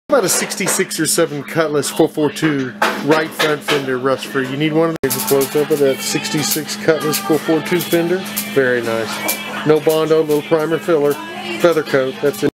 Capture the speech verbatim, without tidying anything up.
About a sixty-six or seven Cutlass four forty-two right front fender rust free. You need one of these. Close up of that sixty-six Cutlass four forty-two fender. Very nice. No Bondo, little primer filler, feather coat. That's it.